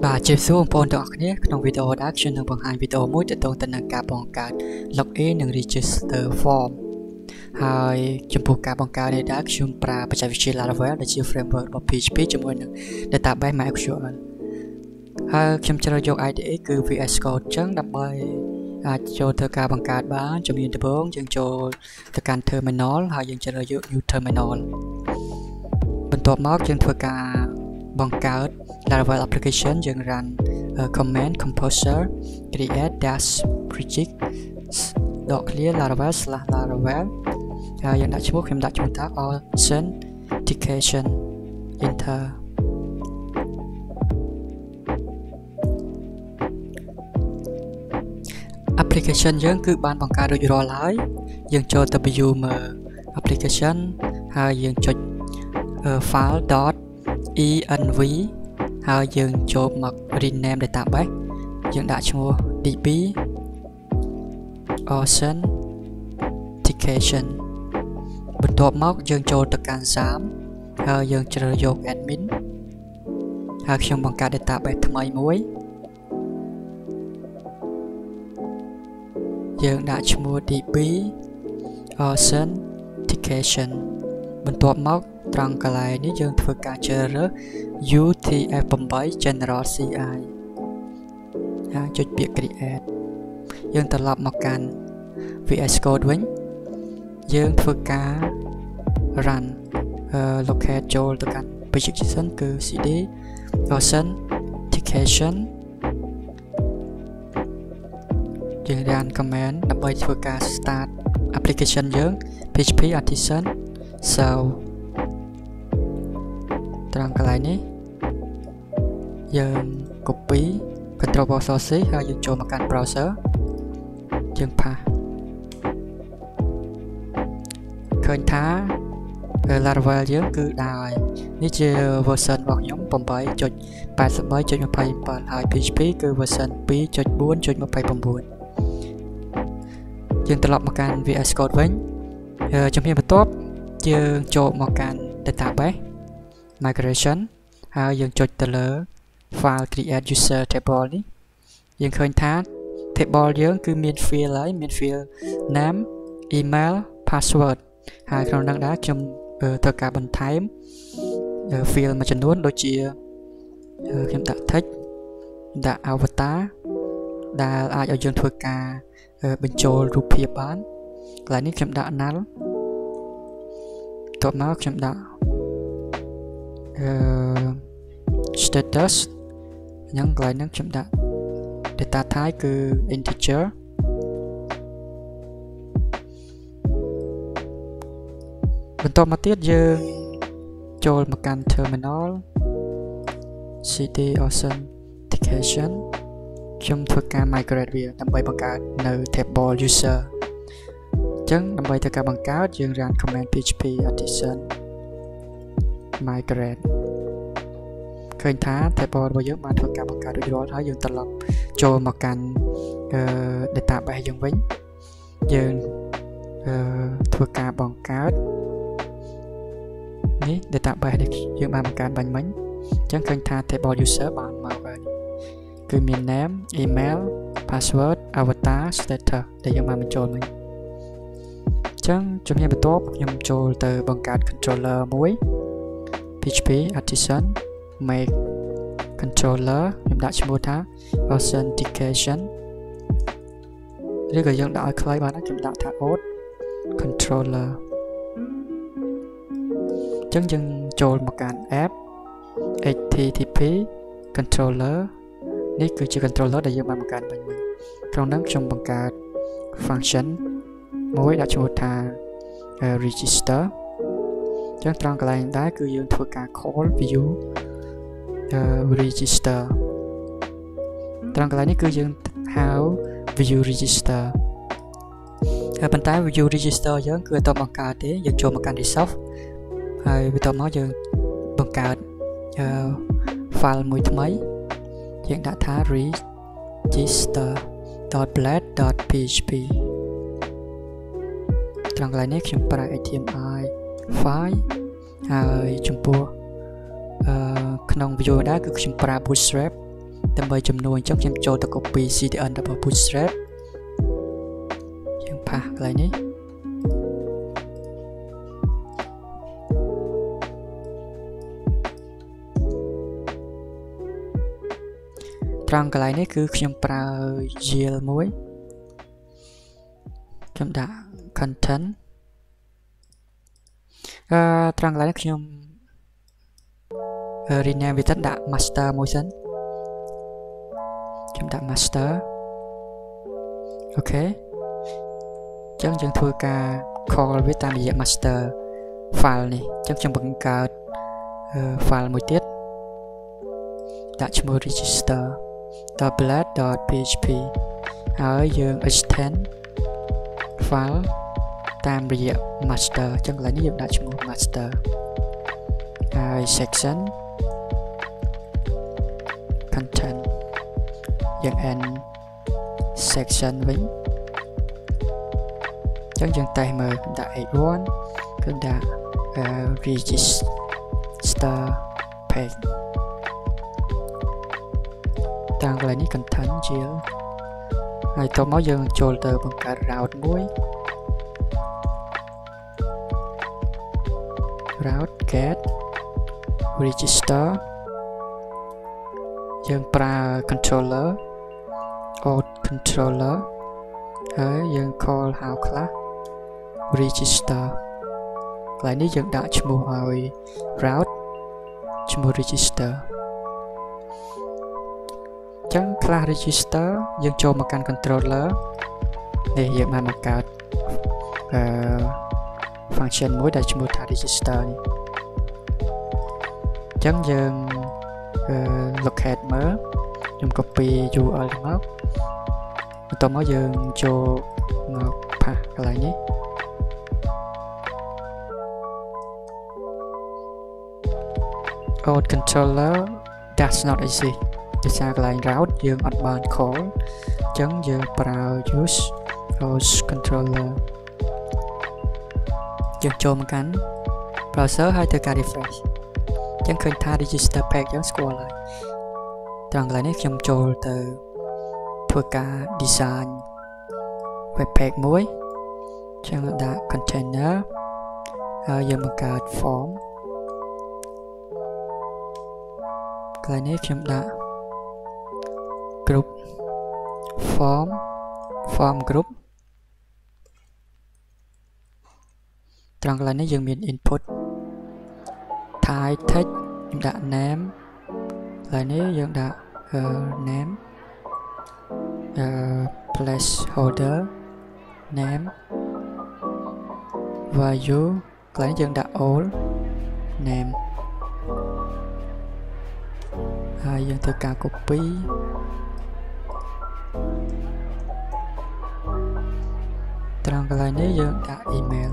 Bà chịu xuống phone được nhé, trong video đã chuyên được bằng hai video mỗi tự tốn tên là cả bằng cả loginនិង register form ហើយចំពោះការបង្កើតនេះដែរខ្ញុំប្រើបច្ចេកវិទ្យា Laravel ដែលជា framework របស់ PHP ជាមួយនឹង database MySQL ហើយខ្ញុំជ្រើសយក IDE គឺ VS Code ចឹងដើម្បីអាចចូលទៅការបង្កើតបានជំនាញដំបូងយើងចូលទៅកាន់ terminal ហើយយើងជ្រើសយក new terminal បន្ទាប់មកយើងធ្វើការបង្កើត Laravel application យើង run command composer create dash project .clear laravel/laravel ហើយយើងដាក់ឈ្មោះខ្ញុំដាក់ឈ្មោះថា authentication enter application យើងគឺបានបង្កើតរួចរាល់ហើយយើងចូលទៅ view មើល application ហើយយើងចុច file.env ហើយយើងចូលមក rename database យើងដាក់ឈ្មោះ db authentication បន្ទាប់មកយើងចូលទៅកាន់ SAM ហើយយើងជ្រើសយក admin ហើយខ្ញុំបង្កើត database ថ្មីមួយយើងដាក់ឈ្មោះ db authentication បន្ទាប់មកត្រង់កន្លែងនេះយើងធ្វើការជ្រើសរើស UTF-8 General CI ហើយចុចពាក្យ create យើងត្រឡប់មកកាន់ VS Code វិញយើងធ្វើការ run locate ចូលទៅកាន់ application គឺ cd authentication យើង run command ដើម្បីធ្វើការ start application យើង php artisan so ត្រង់កន្លែងនេះយើង copy Ctrl+C ហើយយើងចូលមកកាន់ browser យើង pass ឃើញថា Laravel យើងគឺដែរនេះជា version របស់ខ្ញុំ 8.83.27 ហើយ PHP គឺ version 2.4.29 យើងត្រឡប់មកកាន់ VS Code វិញជំហានបន្ទាប់យើងចូលមកកាន់ database migration ហើយយើងចុចទៅលើ file create user table នេះយើងឃើញថា table យើងគឺមាន field ហើយមាន field name email password ហើយក្នុងនោះដែរខ្ញុំត្រូវការបន្ថែម field មួយចំនួនដូចជាខ្ញុំដាក់ text ដាក់ avatar ដែលអាចឲ្យយើងធ្វើការបញ្ចូលរូបភាពបានកន្លែងនេះខ្ញុំដាក់ null តបមកខ្ញុំដាក់status អញ្ចឹងកន្លែងហ្នឹងខ្ញុំដាក់ data type គឺ integer បន្ទាប់មកទៀតយើងចូលមកកាន់ terminal cd authentication ខ្ញុំធ្វើការ migrate វាដើម្បីបង្កើតនៅ table user អញ្ចឹងដើម្បីធ្វើការបង្កើតយើង run command php artisan migrate ឃើញថា table របស់យើងបានធ្វើការបង្កើតរួចរាល់ហើយយើងត្រឡប់ចូលមកកាន់ database យើងវិញយើងធ្វើការបង្កើតនេះ database ដែលយើងបានបង្កើតបាញ់មិញអញ្ចឹងឃើញថា table user បានមកហើយគឺមាន name email password avatar status ដែលយើងបានបញ្ចូលមិញអញ្ចឹងជំហានបន្ទាប់ខ្ញុំចូលទៅបង្កើត controller មួយ PHP artisan make controller ខ្ញុំដាក់ឈ្មោះថា authentication ឬក៏យើងដាក់ឲ្យខ្លីបានខ្ញុំដាក់ថា auth controller អញ្ចឹងយើងចូលមកកាន់ app http controller នេះគឺជា controller ដែលយើងបានបង្កើតមិញក្នុងនោះខ្ញុំបង្កើត function មួយដាក់ឈ្មោះថា register ចឹងត្រង់កន្លែងដែរគឺយើងធ្វើការ call view register ត្រង់កន្លែងនេះគឺយើងហៅ view register ហើយប៉ុន្តែ view register យើងគឺអត់បង្កើតទេយើងចូលមកកាន់ resolve ហើយបន្ទាប់មកយើងបង្កើត file មួយថ្មីយើងដាក់ថា register.blade.php ត្រង់កន្លែងនេះខ្ញុំប្រើ HTML file ហើយចំពោះក្នុង view ដែរគឺខ្ញុំប្រើ bootstrap tầm bày chùm nuôi trong xem cho ta copy ctn double bootstrap chẳng phá lại ní trang cái này cứខ្ញុំប្រើ GL មួយខ្ញុំដាក់ content ត្រង់កន្លែងនេះខ្ញុំ rename វាទៅដាក់ master មួយសិនខ្ញុំដាក់ master អូខេអញ្ចឹងយើងធ្វើការ call វាតាមរយៈ master file នេះអញ្ចឹងខ្ញុំបង្កើត file មួយទៀតដាក់ឈ្មោះ register.blad.php ហើយយើង extend file តាមរយៈ master អញ្ចឹងកន្លែងនេះយើងដាក់ឈ្មោះ master ហើយ section content យើង end section វិញអញ្ចឹងយើងតេស្តមើលដាក់ h1 គឺដាក់ register page តាំងកន្លែងនេះ content ជាហើយតមកយើងចូលទៅបង្កើត route មួយ route get register យើងប្រើ controller out controller ហើយយើង call ហៅខ្លះ register កន្លែងនេះយើងដាក់ឈ្មោះឲ្យ route ឈ្មោះ register ចឹង class register យើងចូលមកកាន់ controller នេះយើងបានបង្កើតfunction មួយដែលឈ្មោះថា register នេះចឹងយើង locate មើលខ្ញុំ copy URL មកបន្ទាប់មកយើងចូលមកផាសកន្លែងនេះ out controller does not exist ដោយសារកន្លែង route យើងអត់បាន call អញ្ចឹងយើងប្រើ use out controller យើងចូលមកកាន់ browser ហើយធ្វើការ refresh អញ្ចឹងឃើញថា register page យើងស្គាល់ហើយត្រង់កន្លែងនេះខ្ញុំចូលទៅធ្វើការ design web page មួយអញ្ចឹងដាក់ container ហើយយើងបង្កើត form កន្លែងនេះខ្ញុំដាក់ group form group ត្រង់កន្លែងនេះយើងមាន input type text ខ្ញុំដាក់ name កន្លែងនេះយើងដាក់ name placeholder name value កន្លែងយើងដាក់ all name ហើយយើងធ្វើការ copy ត្រង់កន្លែងនេះយើងដាក់ email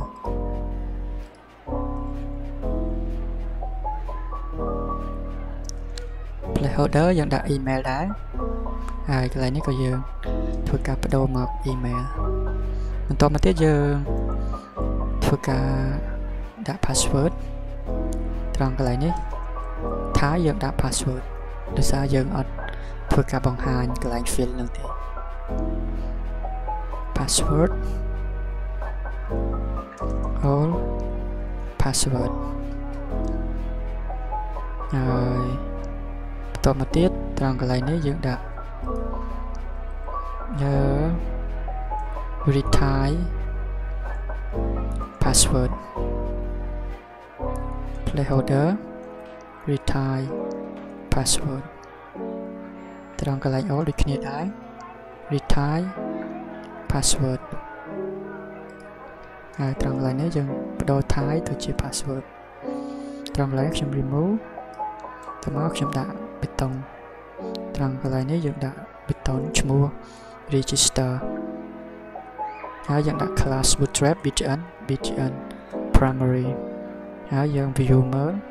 placeholder យើងដាក់ email ដែរហើយកន្លែងនេះក៏យើងធ្វើការបដូរមក email បន្តមកទៀតយើងធ្វើការដាក់ password ត្រង់កន្លែងនេះថាយើងដាក់ password ដោយសារយើងអត់ធ្វើការបង្ហាញកន្លែង field នឹងទេ password all password ហើយបន្តមកទៀតត្រង់កន្លែងនេះយើងដាក់retry password placeholder retry password ត្រង់កន្លែង all ដូចគ្នាដែរ retry password ហើយត្រង់កន្លែងនេះយើងបដូរ type ទៅជា password ត្រង់កន្លែងខ្ញុំ remove តមកខ្ញុំដាក់បេតុងត្រង់កន្លែងនេះយើងដាក់បេតុងឈ្មោះ register ហើយយើងដាក់ class bootstrap btn primary ហើយយើង view មើល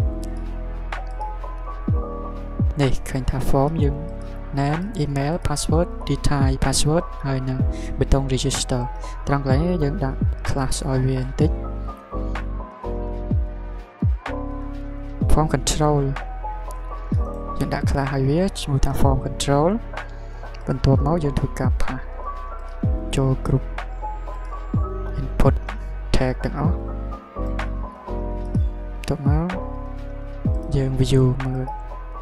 នេះឃើញថា form យើង name email password detail password ហើយនឹងបេតុង register ត្រង់កន្លែងនេះយើងដាក់ class ឲ្យវាបន្តិច form control យើងដាក់ class ឲ្យវាឈ្មោះថា form control បន្ទាប់មកយើងធ្វើការ pass ចូល group input tag ទាំងអស់បន្ទាប់មកយើង view មើល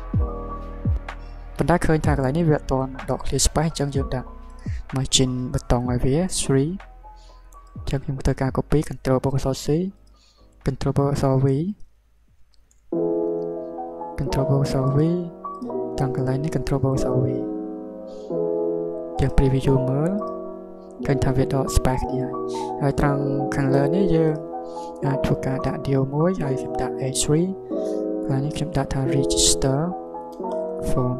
ប៉ុន្តែឃើញថាកន្លែងនេះវាអត់ទាន់ដក clear space អញ្ចឹងយើងដាក់ margin ប៊ូតុងឲ្យវា 3 អញ្ចឹងខ្ញុំធ្វើការ copy control + C control + V control + V តាមកន្លែងនេះ control + V យើង preview មើលឃើញថាវាដក space នេះហើយត្រង់ខាងលើនេះយើងអាចធ្វើការដាក់ deal មួយហើយខ្ញុំដាក់ A3 ហើយនេះខ្ញុំដាក់ថា register form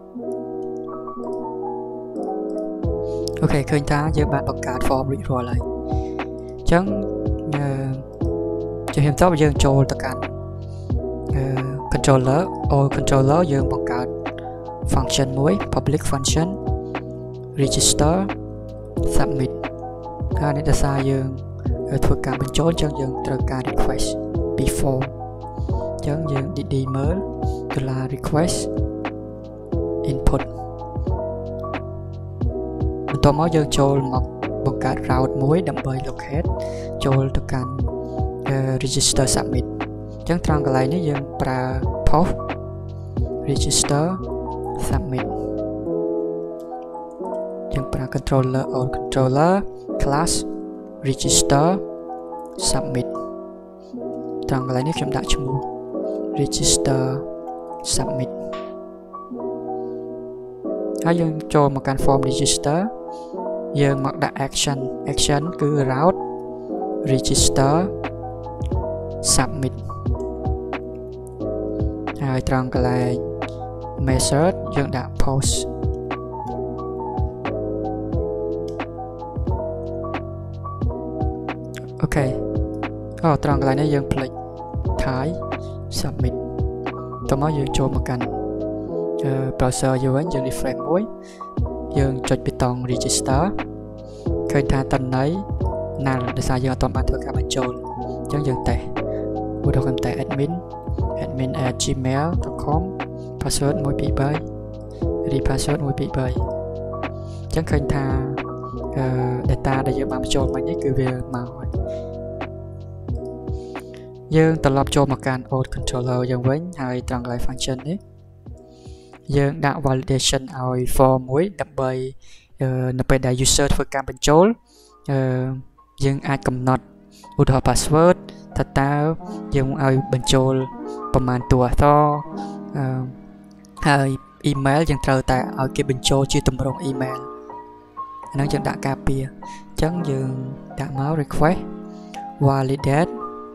អូខេឃើញថាយើងបានបង្កើត form រួចរាល់ហើយអញ្ចឹងជំរាបតបយើងចូលទៅកាន់controller all controller យើងបង្កើត function មួយ public function register submit ហើយនេះដោយសារយើងធ្វើការបញ្ចូលអញ្ចឹងយើងត្រូវការ request ពី form អញ្ចឹងយើង dd មើល $request input បន្ទាប់មកយើងចូលមកបង្កើត route មួយដើម្បី locate ចូលទៅកាន់ register submit អញ្ចឹងត្រង់កន្លែងនេះយើងប្រើ post register submit យើងប្រើ controller or controller class register submit ត្រង់កន្លែងនេះខ្ញុំដាក់ឈ្មោះ register submit ហើយយើងចូលមកកាន់ form register យើងមកដាក់ action គឺ route register submit ហើយត្រង់កន្លែង method យើងដាក់ post អូខេត្រង់កន្លែងនេះយើងភ្លេច type submit តោះមកយើងចូលមកកាន់ browser យើងវិញយើង refresh មួយយើងចុចប៊ូតុង register ឃើញថាតន័យណាដោយសារយើងអត់ទាន់បានធ្វើការបញ្ចូលអញ្ចឹងយើងតេស្តឧទាហរណ៍តែ admin@gmail.com password 123 repassword 123អញ្ចឹងឃើញថា data ដែលយើងបានបញ្ចូលមិញនេះគឺវាមកហើយយើងត្រឡប់ចូលមកកាន់ old controller យើងវិញហើយត្រង់កន្លែង function នេះយើងដាក់ validation ឲ្យ form មួយដើម្បីនៅពេលដែល user ធ្វើការបញ្ចូលយើងអាចកំណត់ឧទាហរណ៍ password ថាតើយើងឲ្យបញ្ចូលប្រមាណតួអក្សរហើយ email យើងត្រូវតែឲ្យគេបញ្ចូលជាទម្រង់ email អាហ្នឹងយើងដាក់ការពារអញ្ចឹងយើងដាក់មក request validate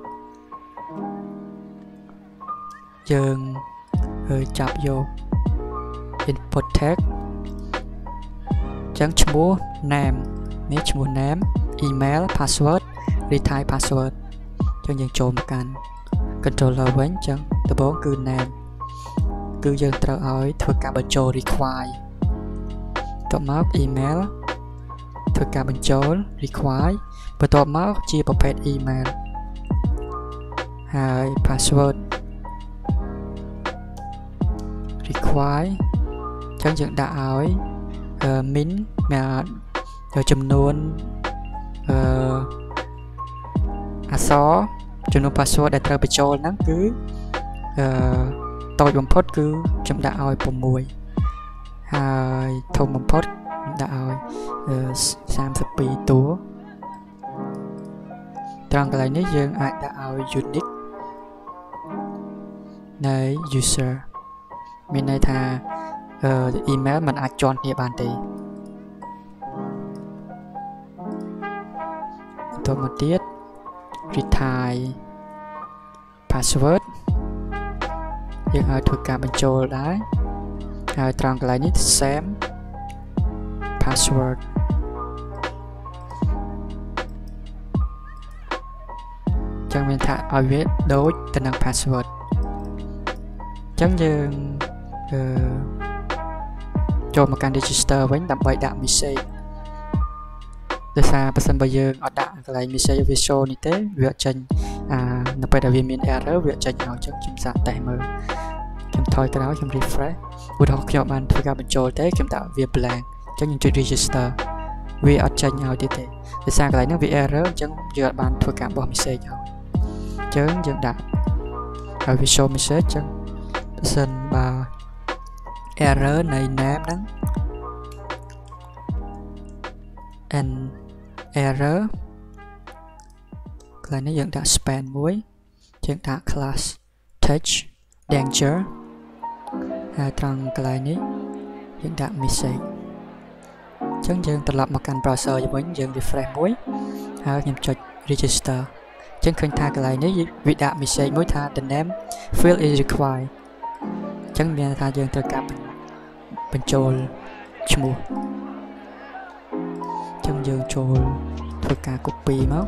យើងចាប់យក input tag អញ្ចឹងឈ្មោះ name នេះឈ្មោះ name email password retype password អញ្ចឹងយើងចូលមកកាន់ controller វិញអញ្ចឹងដំបូងគឺ name គឺយើងត្រូវឲ្យធ្វើការបញ្ចូល require បន្ទាប់មក email ធ្វើការបញ្ចូល require បន្ទាប់មកជាប្រភេទ email ហើយ password require អញ្ចឹងយើងដាក់ឲ្យ min ចំនួនអក្សរចំនួន password ដែលត្រូវបញ្ចូលហ្នឹងគឺតូចបំផុតគឺខ្ញុំដាក់ឲ្យ6ហើយធំបំផុតខ្ញុំដាក់ឲ្យ32តួត្រង់កន្លែងនេះយើងអាចដាក់ឲ្យ unique នៃ user មានន័យថាemail มันអាចជាន់គ្នាបានទេបន្តមកទៀត retype password យើងឲ្យធ្វើការបញ្ចូលដែរហើយត្រង់កន្លែងនេះ same password ចឹងមានថាឲ្យវាដូចទៅនឹង password ចឹងយើងចូលមកកាន់ register វិញដើម្បីដាក់ message ដោយសារបើសិនបើយើងអត់ដាក់កន្លែង message visual នេះទេវាអត់ចេញនៅពេលដែលវាមាន error វាចេញឲ្យចឹងខ្ញុំសាកតេស្តមើលខ្ញុំថយក្រោយខ្ញុំ refresh ឧទាហរណ៍ខ្ញុំបានធ្វើការបញ្ចូលទេខ្ញុំដាក់វា blank អញ្ចឹងខ្ញុំចុច register វាអត់ចេញឲ្យទៀតទេដោយសារកន្លែងហ្នឹងវា error អញ្ចឹងយើងអត់បានធ្វើការបោះ message ឲ្យអញ្ចឹងយើងដាក់ឲ្យវា show message អញ្ចឹងបើសិនបើ error នៃ name ហ្នឹង and error កន្លែងនេះយើងដាក់ span មួយយើងដាក់ class touch danger ហើយត្រង់កន្លែងនេះយើងដាក់ message អញ្ចឹងយើងត្រឡប់មកកាន់ browser វិញយើង refresh មួយហើយខ្ញុំចុច register អញ្ចឹងឃើញថាកន្លែងនេះវាដាក់ message មួយថា the name field is required អញ្ចឹងមានថាយើងត្រូវការបញ្ចូលឈ្មោះអញ្ចឹងយើងចូលធ្វើការ copy មក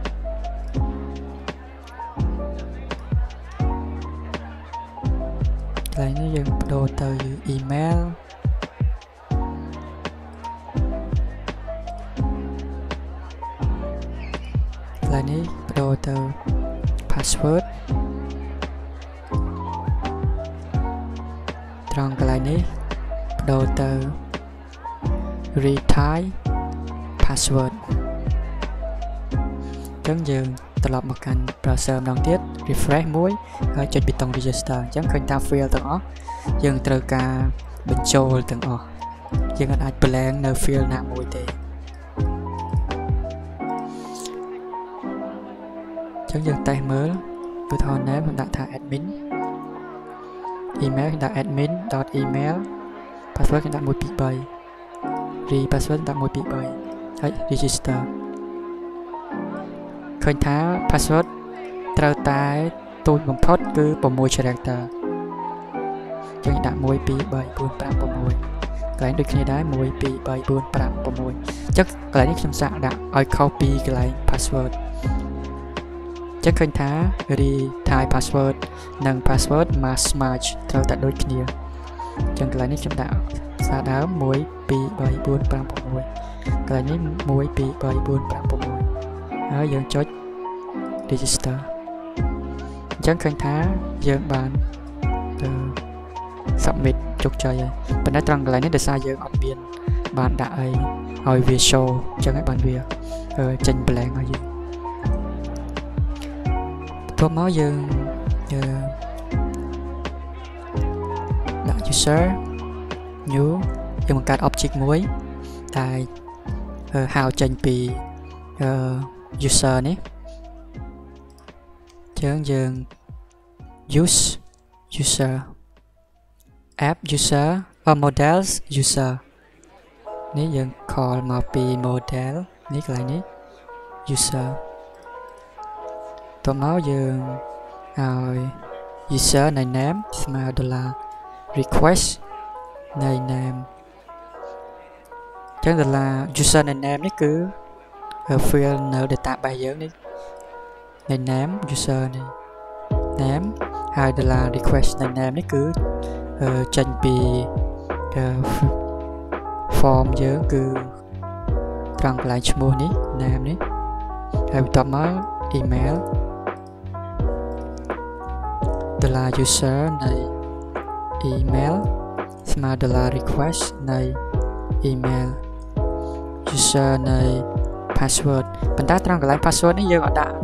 កន្លែងនេះយើងបដូរទៅ email កន្លែងនេះបដូរទៅ password ត្រង់កន្លែងនេះបដូរទៅ retype password អញ្ចឹងយើងត្រឡប់មកកាន់ browser ម្ដងទៀត refresh មួយហើយចុចប៊ូតុង register អញ្ចឹងឃើញថា field ទាំងអស់យើងត្រូវការបញ្ចូលទាំងអស់យើងអាច blank នៅ field ណាមួយទេអញ្ចឹងយើងតេស្តមើលឧទាហរណ៍ name ខ្ញុំដាក់ថា admin email ខ្ញុំដាក់ admin.email password ខ្ញុំដាក់ 123 password ដាក់ 123 ហើយ register ឃើញថា password ត្រូវតែទូចបំផុតគឺ6 character ចឹងដាក់1 2 3 4 5 6កន្លែងដូចគ្នាដែរ1 2 3 4 5 6ចឹងកន្លែងនេះខ្ញុំសាកដាក់ឲ្យខុសពីកន្លែង password ចឹងឃើញថា retype password និង password mask merge ត្រូវតែដូចគ្នាចឹងកន្លែងនេះខ្ញុំដាក់សារដើម1 2 3 4 5 6កន្លែងនេះ1 2 3 4 5 6ហើយយើងចុច register អញ្ចឹងឃើញថាយើងបាន submit ជោគជ័យហើយប៉ុន្តែត្រង់កន្លែងនេះដោយសារយើងអត់មានបានដាក់អីឲ្យវា show អញ្ចឹងហើយបានវាចេញ blank ឲ្យយើងបន្ទាប់មកយើងដាក់ user new យើងបង្កើត object មួយដែលហៅចេញពីuser នេះយើង use user app user models user នេះយើង call មកពី model នេះកន្លែងនេះ user តោះមកយើងឲ្យ user នៃ name ស្មើ $request នៃ name ចឹង$user នៃ name នេះគឺ field នៅ database យើងនេះនៃ name user នេះ name ហើយ $request នៃ name នេះគឺចេញពី form យើងគឺត្រង់កន្លែងឈ្មោះនេះ name នេះហើយបន្ទាប់មក email $user នៃ email ស្មើ $request នៃ email user នៃ password ប៉ុន្តែត្រង់កន្លែង password នេះយើងអត់ដាក់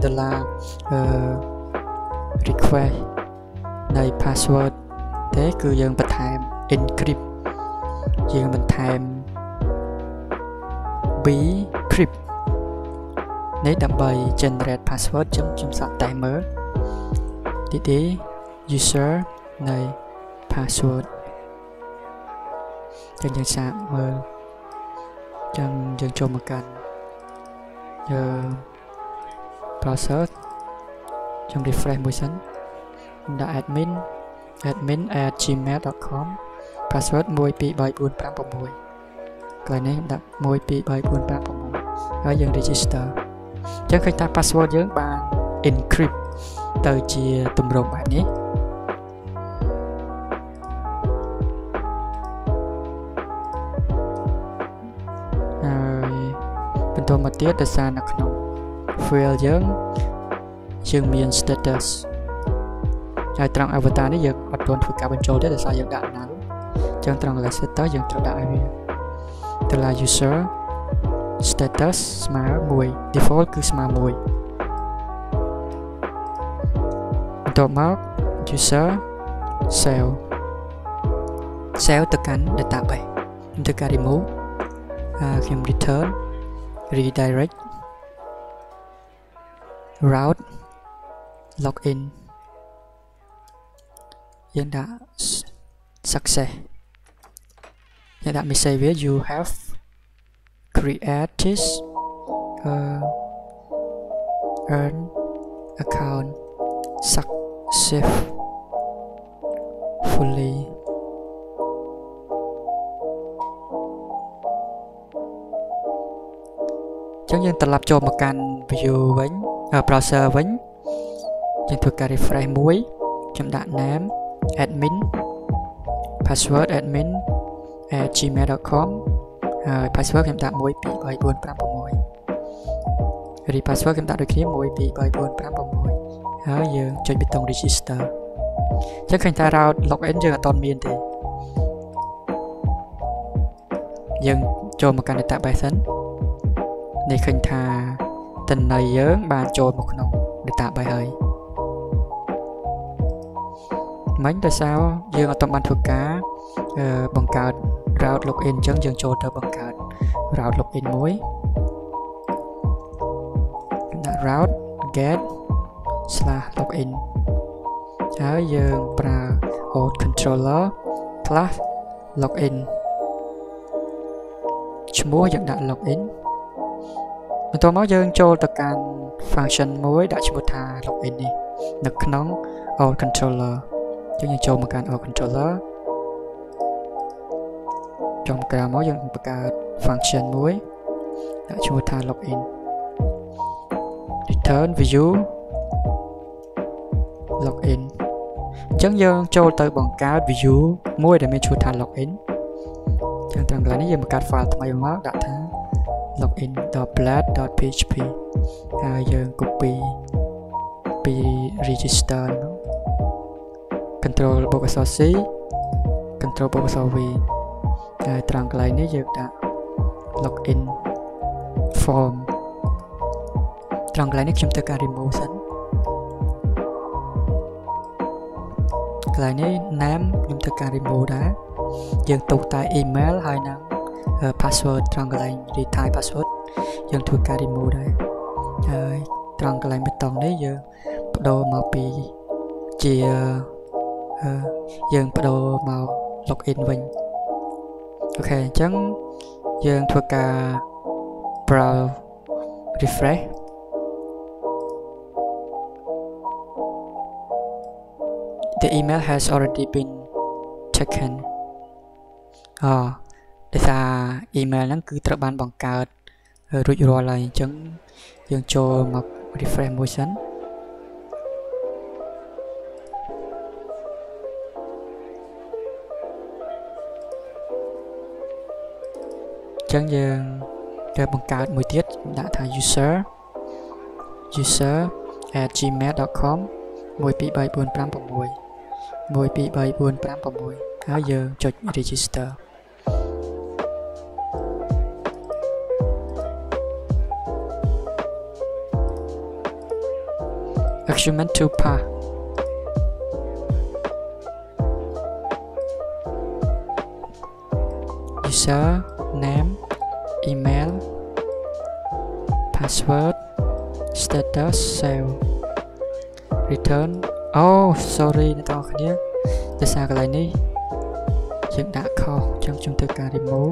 $request នៃ password ទេគឺយើងបន្ថែម encrypt យើងបន្ថែម bcrypt នេះដើម្បី generate password ចឹងខ្ញុំសាកតេស្តមើលទី user នៃ password ចឹងយើងសាកមើលចឹងយើងចូលមកកាន់browser ខ្ញុំ refresh មួយសិនដាក់ admin@gmail.com password 1 2 3 4 5 6កន្លែងនេះខ្ញុំដាក់1 2 3 4 5 6ហើយយើង register ចឹងឃើញថា password យើងបាន encrypt ទៅជាទម្រង់បែបនេះហើយបន្តមកទៀតដោយសារនៅក្នុង file យើងមាន status ហើយត្រង់ avatar នេះយើងអត់ទាន់ធ្វើការបញ្ចូលទេដោយសារយើងដាក់ណាស់ចឹងត្រង់កន្លែង status យើងត្រូវដាក់ឲ្យវាទៅលើ user status ស្មើ1 default គឺស្មើ1បន្ទាប់មក user save ទៅកាន់ database ខ្ញុំធ្វើការ remove ខ្ញុំ return redirect route login យើងដាក់ success យើងដាក់ message វា you have created an account successfullyចឹងយើងត្រឡប់ចូលមកកាន់ view វិញ browser វិញយើងធ្វើការ refresh មួយខ្ញុំដាក់ name admin password admin @gmail.com ហើយ password ខ្ញុំដាក់1 2 3 4 5 6 re password ខ្ញុំដាក់ដូចគ្នា1 2 3 4 5 6ហើយយើងចុចប៊ូតុង register ចឹងឃើញថា route login យើងអត់ទាន់មានទេយើងចូលមកកាន់ database សិននេះឃើញថាតន័យយើងបានចូលមកក្នុង database ហើយមិញដោយសារយើងអត់ទាន់បានធ្វើការបង្កើត route login អញ្ចឹងយើងចូលទៅបង្កើត route login មួយដាក់ route get/login ហើយយើងប្រើ auth controller class login ឈ្មោះយើងដាក់ login បន្ទាប់មកយើងចូលទៅកាន់ function មួយដាក់ឈ្មោះថា login នេះនៅក្នុង auth controller យើងចូលមកកាន់ auth controller ចំក្រោយមកយើងបង្កើត function មួយដាក់ឈ្មោះថា login return view login អញ្ចឹងយើងចូលទៅបង្កើត view មួយដែលមានឈ្មោះថា login អញ្ចឹងត្រង់កន្លែងនេះយើងបង្កើត file ថ្មីមកដាក់ថា login.blad.php ហើយយើង copy ពី register នោះ control បូកអក្សរ C control បូកអក្សរ V ហើយត្រង់កន្លែងនេះយើងដាក់ login form ត្រង់កន្លែងនេះខ្ញុំធ្វើការ remove សិនកន្លែងនេះ name ខ្ញុំធ្វើការ remove ដែរយើងទុកតែ email ហើយនឹង password ត្រង់កន្លែង retype password យើងធ្វើការ remove ដែរហើយត្រង់កន្លែងប៊ូតុងនេះយើងបដូរមកពីជាយើងបដូរមក login វិញអូខេអញ្ចឹងយើងធ្វើការ browse refresh the email has already been taken ដោយសារ email ហ្នឹងគឺត្រូវបានបង្កើតរួចរាល់ហើយអញ្ចឹងយើងចូលមក refresh មួយសិនអញ្ចឹងយើងត្រូវបង្កើតមួយទៀតដាក់ថា user @gmail.com 1 2 3 4 5 6 1 2 3 4 5 6ហើយយើងចុច register achievement to pass user name email password status save return sorry អ្នកទាំងអស់គ្នាដោយសារកន្លែងនេះយើងដាក់ខុសអញ្ចឹងខ្ញុំធ្វើការ remove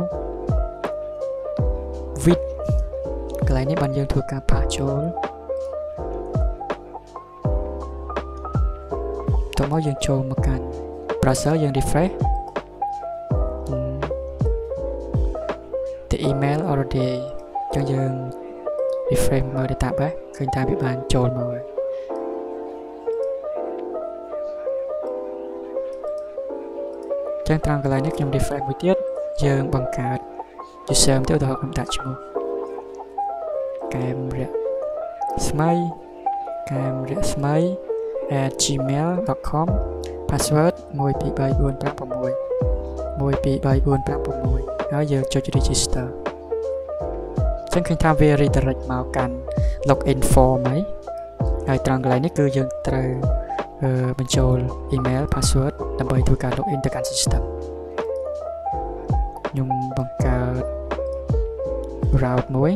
with កន្លែងនេះបានយើងធ្វើការប៉ះចូលតោះមកយើងចូលមកកាន់ browser យើង refresh the email already អញ្ចឹងយើង refresh មើល database ឃើញថាវាបានចូលមកហើយចឹងត្រង់កន្លែងនេះខ្ញុំ refresh មួយទៀតយើងបង្កើត user ទៅដល់ខ្ញុំដាក់ឈ្មោះកែមរៈស្មី gmail.com password 123456 123456 ហើយយើងចុច register ចឹងឃើញថាវា redirect មកកាន់ login form ហើយត្រង់កន្លែងនេះគឺយើងត្រូវបញ្ចូល email password ដើម្បីធ្វើការ login ទៅកាន់ system ខ្ញុំបង្កើត route មួយ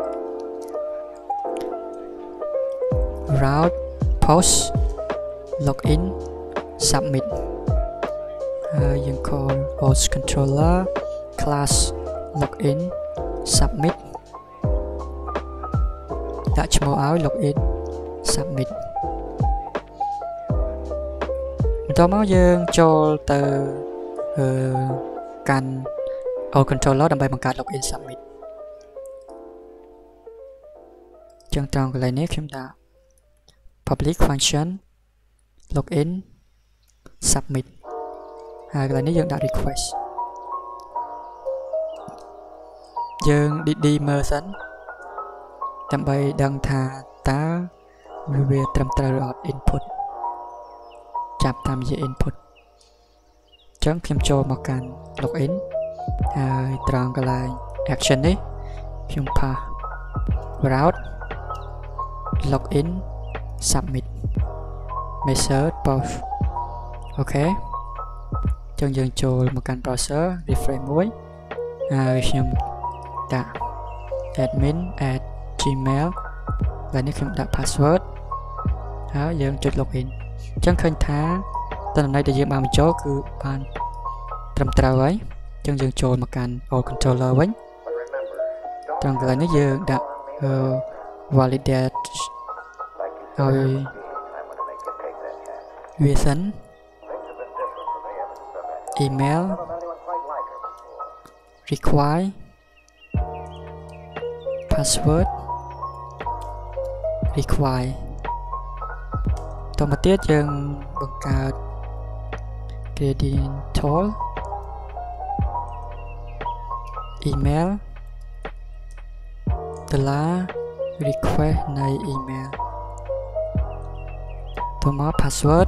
route post login submit ហើយយើង call host controller class login submit ដាក់ឈ្មោះឲ្យ login submit បន្ទាប់មកយើងចូលទៅកាន់ host controller ដើម្បីបង្កើត login submit ចឹងត្រង់កន្លែងនេះខ្ញុំដាក់ public function login submit ហើយកន្លែងនេះយើងដាក់ request យើង dd មើលសិនដើម្បីដឹងថាតើវាត្រឹមត្រូវឬអត់ input ចាប់តាមរយៈ input អញ្ចឹងខ្ញុំចូលមកកាន់ login ហើយត្រង់កន្លែង action នេះខ្ញុំ pass route login submit method post អូខេចឹងយើងចូលមកកាន់ browser refresh មួយហើយខ្ញុំដាក់ admin @gmail ហើយនេះខ្ញុំដាក់ password ហើយយើងចុច login ចឹងឃើញថាតន្ន័យដែលយើងបានបញ្ចូលគឺបានត្រឹមត្រូវហើយចឹងយើងចូលមកកាន់ host controller វិញត្រង់កន្លែងនេះយើងដាក់ validate ហើយវាសិន email require password require តមកទៀតយើងបង្កើត credential email $request នៃ email តមក password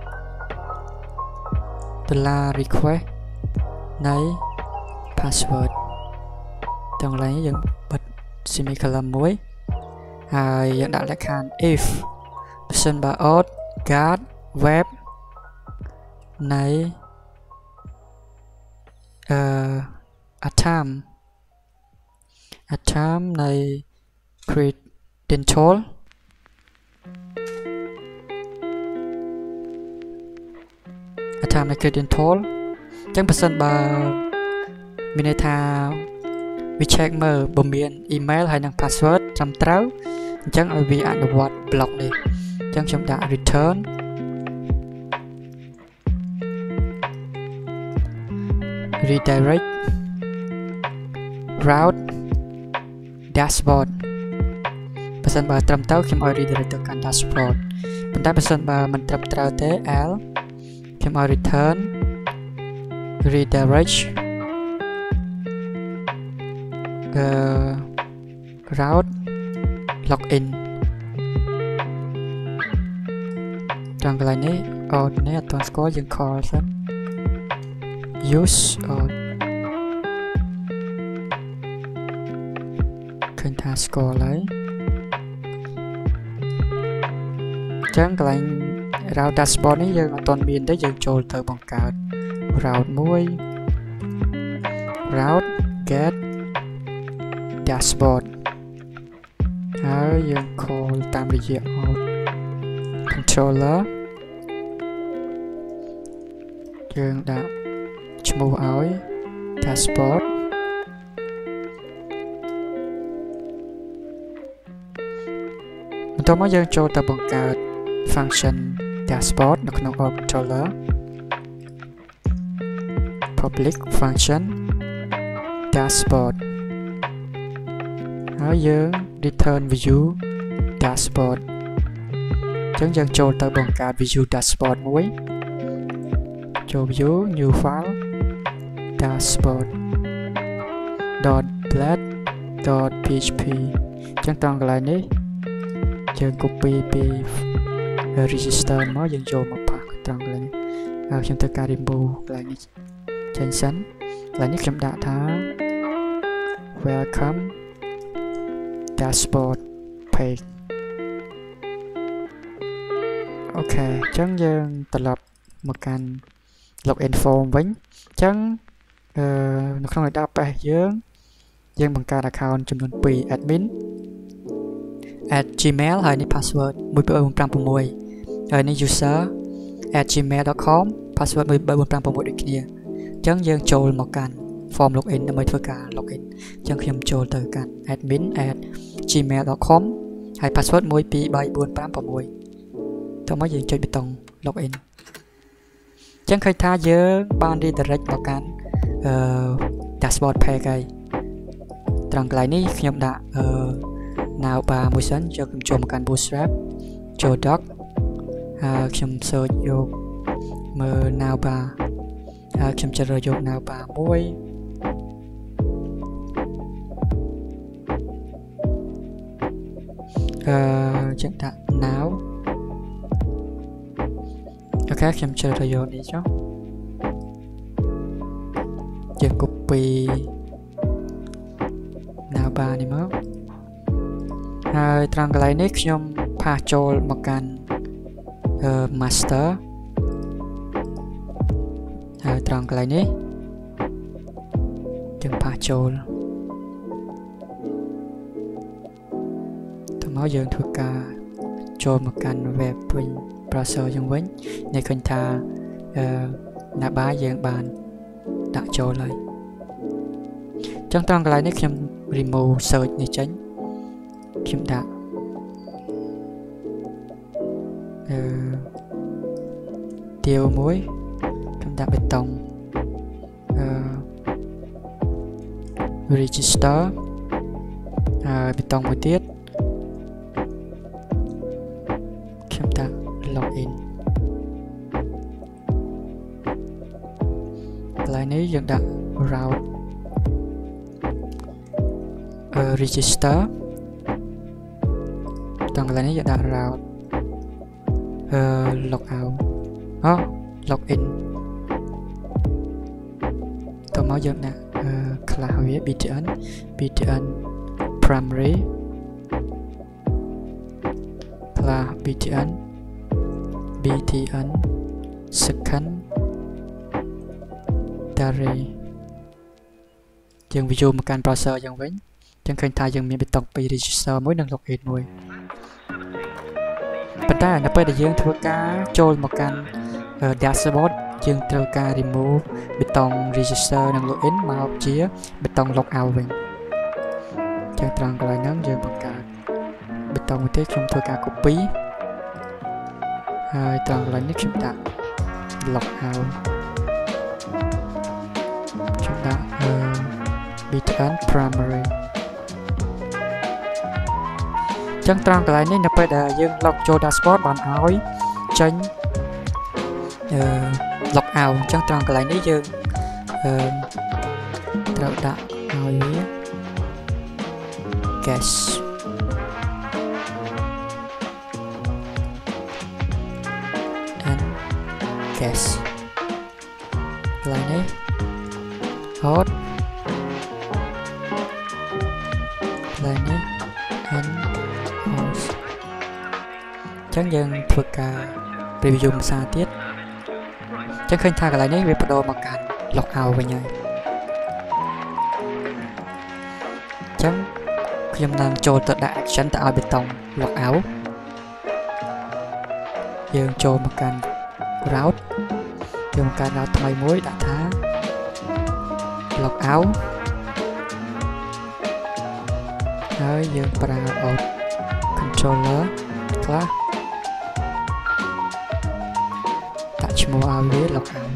$request នៃ password ទាំងឡាយយើងបិទ semicolon មួយហើយយើងដាក់លក្ខខណ្ឌ if ប្រសិនបើ out guard web នៃ atom នៃ credential atom នៃ credential អញ្ចឹងប្រសិនបើមានន័យថាវា check មើលបើមាន email ហើយនិង password ត្រឹមត្រូវអញ្ចឹងឲ្យវាអនុវត្ត block នេះអញ្ចឹងខ្ញុំដាក់ return redirect route dashboard បើសិនបើត្រឹមត្រូវខ្ញុំឲ្យ redirect ទៅកាន់ dashboard ប៉ុន្តែបើសិនបើមិនត្រឹមត្រូវទេ L ខ្ញុំឲ្យ return redirect route login ត្រង់កន្លែងនេះ out នេះអត់ទាន់ស្គាល់យើង call សិន use out ឃើញថាស្គាល់ហើយចឹងកន្លែង route dashboard នេះយើងអត់ទាន់មានទេយើងចូលទៅបង្កើត route មួយ route get dashboard ហើយយើង call តាមរយៈ out controller យើងដាក់ឈ្មោះឲ្យ dashboard បន្ទាប់មកយើងចូលទៅបង្កើត function dashboard នៅក្នុង out controller public function dashboard ហើយយើង return view dashboard អញ្ចឹងយើងចូលទៅបង្កើត view dashboard មួយចូល view new file dashboard .blad.php អញ្ចឹងត្រង់កន្លែងនេះយើង copy ពី register មកយើងចូលមកប៉ះត្រង់កន្លែងនេះហើយខ្ញុំធ្វើការ remove កន្លែងនេះចេញសិនកន្លែងនេះខ្ញុំដាក់ថា welcome dashboard page អូខេអញ្ចឹងយើងត្រឡប់មកកាន់ login form វិញអញ្ចឹងនៅក្នុង database យើងបង្កើត account ចំនួន2 admin @gmail ហើយនេះ password 12356ហើយនេះ user @gmail.com password 12356ដូចគ្នាអញ្ចឹងយើងចូលមកកាន់ form login ដើម្បីធ្វើការ login អញ្ចឹងខ្ញុំចូលទៅកាន់ admin @gmail.com ហើយ password 12356តោះមកយើងចុចប៊ូតុង login អញ្ចឹងឃើញថាយើងបាន redirect មកកាន់dashboard page ហើយត្រង់កន្លែងនេះខ្ញុំដាក់now bar មួយសិនខ្ញុំចូលមកកាន់ bootstrap ចូល doc ហើយខ្ញុំ search យកមើល now bar ហើយខ្ញុំជ្រើសយក now bar មួយចឹងដាក់ now អូខេខ្ញុំជ្រើសយកនេះចុះយើង copy now bar នេះមកហើយត្រង់កន្លែងនេះខ្ញុំផាសចូលមកកាន់master ហើយត្រង់កន្លែងនេះយើងផាសចូលតោះមកយើងធ្វើការចូលមកកាន់ web វិញ browser យើងវិញនេះឃើញថាnavbar យើងបានដាក់ចូលហើយចឹងត្រង់កន្លែងនេះខ្ញុំ remove search នេះចេញខ្ញុំដាក់ទាវមួយខ្ញុំដាក់បេតុងregister ហើយបេតុងមួយទៀតខ្ញុំដាក់ login កន្លែងនេះយើងដាក់ route register ត្រង់កន្លែងនេះយើងដាក់ route log out login តោះមកយើងដាក់ខ្លះវា btn primary ខ្លះ btn second dairy យើង view មកកាន់ browser យ៉ាងវិញចឹងឃើញថាយើងមានបេតុង2 register មួយនិង login មួយប៉ុន្តែនៅពេលដែលយើងធ្វើការចូលមកកាន់ dashboard យើងត្រូវការ remove បេតុង register និង login មកជាបេតុង log out វិញចឹងត្រង់កន្លែងហ្នឹងយើងបង្កើតបេតុងមួយទៀតខ្ញុំធ្វើការ copy ហើយត្រង់កន្លែងនេះខ្ញុំដាក់ log out ខ្ញុំដាក់ btn primary ចឹងត្រង់កន្លែងនេះនៅពេលដែលយើង log ចូល dashboard បានឲ្យចេញlog out ចឹងត្រង់កន្លែងនេះយើងត្រូវដាក់ឲ្យវា cache and cache កន្លែងនេះ hot កន្លែងនេះ and host ចឹងយើងធ្វើការ review ភាសាទៀតចឹងឃើញថាកន្លែងនេះវាបដូរមកកាន់ log out វិញហើយចឹងខ្ញុំនឹងចូលទៅដាក់ action ទៅឲ្យបេតុង log out យើងចូលមកកាន់ route យើងបង្កើត route ថ្មីមួយដាក់ថា log out ហើយយើងប្រើ out controller ខ្លះដាក់ឈ្មោះឲ្យវា log out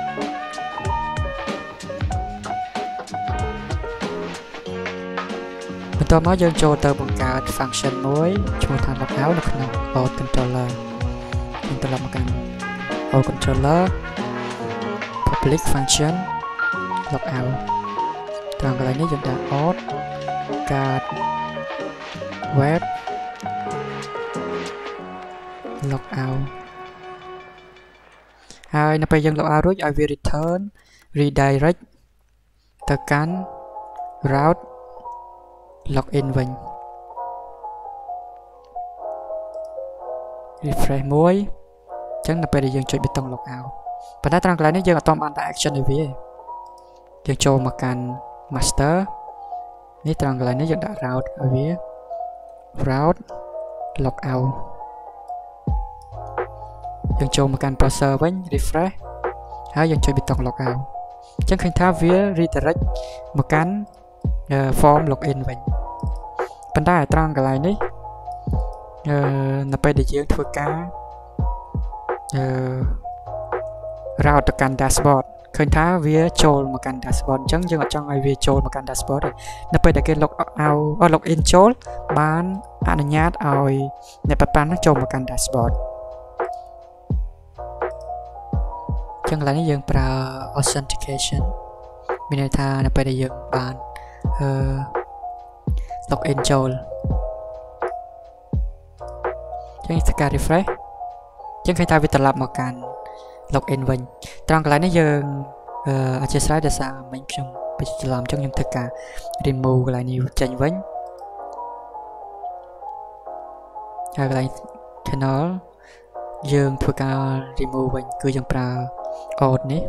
បន្ទាប់មកយើងចូលទៅបង្កើត function មួយឈ្មោះថា log out នៅក្នុង out controller យើងត្រឡប់មកកាន់ out controller public function log out ត្រង់កន្លែងនេះយើងដាក់ out card web log out ហើយនៅពេលយើង log out រួចឲ្យវា return redirect ទៅកាន់ route login វិញ refresh មួយអញ្ចឹងនៅពេលដែលយើងចុចប៊ូតុង log out ប៉ុន្តែត្រង់កន្លែងនេះយើងអត់ទាន់បានដាក់ action ឲ្យវាយើងចូលមកកាន់ master នេះត្រង់កន្លែងនេះយើងដាក់ route ឲ្យវា route log out យើងចូលមកកាន់ browser វិញ refresh ហើយយើងចុចប៊ូតុង log out អញ្ចឹងឃើញថាវា redirect មកកាន់ form login វិញប៉ុន្តែត្រង់កន្លែងនេះនៅពេលដែលយើងធ្វើការroute ទៅកាន់ dashboard ឃើញថាវាចូលមកកាន់ dashboard អញ្ចឹងយើងអត់ចង់ឲ្យវាចូលមកកាន់ dashboard ទេនៅពេលដែលគេ log out login ចូលបានអនុញ្ញាតឲ្យអ្នកប្រើប្រាស់នោះចូលមកកាន់ dashboard អញ្ចឹងកន្លែងនេះយើងប្រើ authentication មានន័យថានៅពេលដែលយើងបាន login ចូលចឹងធ្វើការ refresh ចឹងឃើញថាវាត្រឡប់មកកាន់ login វិញត្រង់កន្លែងនេះយើងអធិស្ឋានដោយសារមិញខ្ញុំពេចច្រឡំចឹងខ្ញុំធ្វើការ remove កន្លែងនេះចេញវិញហើយកន្លែង channel យើងធ្វើការ remove វិញគឺយើងប្រើ alt នេះ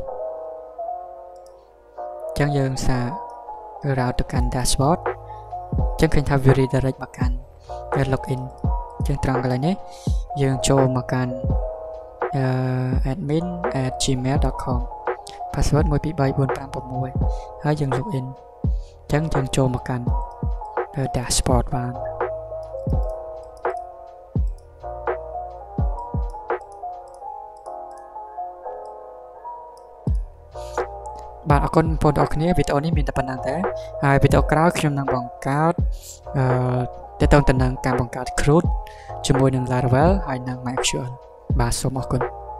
ចឹងយើងសាក route ទៅកាន់ dashboard ចឹងឃើញថាវា redirect មកកាន់ login ចឹងត្រង់កន្លែងនេះយើងចូលមកកាន់ admin@gmail.com password 123456ហើយយើង login ចឹងយើងចូលមកកាន់ dashboard បានបាទអរគុណបងប្អូនគ្នាវីដេអូនេះមានតែប៉ុណ្ណឹងទេហើយវីដេអូក្រោយខ្ញុំនឹងបង្កើតទាក់ទងទៅនឹងការបង្កើត CRUD ជាមួយនឹង Laravel ហើយនឹង MySQL បាទសូមអរគុណ